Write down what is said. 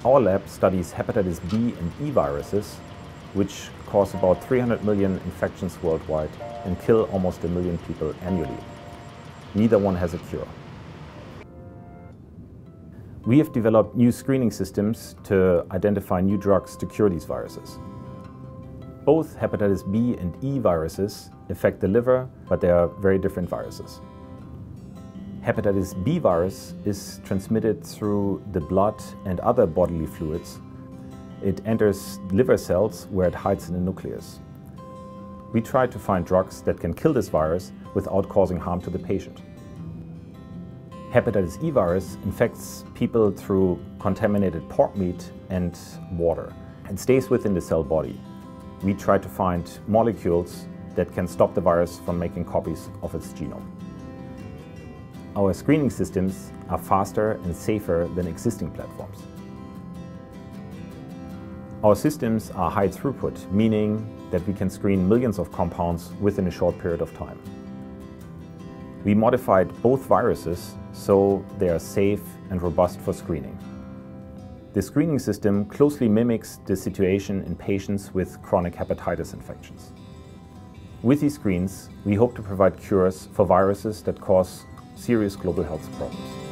Our lab studies hepatitis B and E viruses, which cause about 300 million infections worldwide and kill almost 1 million people annually. Neither one has a cure. We have developed new screening systems to identify new drugs to cure these viruses. Both hepatitis B and E viruses affect the liver, but they are very different viruses. Hepatitis B virus is transmitted through the blood and other bodily fluids. It enters liver cells where it hides in the nucleus. We try to find drugs that can kill this virus without causing harm to the patient. Hepatitis E virus infects people through contaminated pork meat and water. It stays within the cell body. We try to find molecules that can stop the virus from making copies of its genome. Our screening systems are faster and safer than existing platforms. Our systems are high throughput, meaning that we can screen millions of compounds within a short period of time. We modified both viruses so they are safe and robust for screening. The screening system closely mimics the situation in patients with chronic hepatitis infections. With these screens, we hope to provide cures for viruses that cause serious global health problems.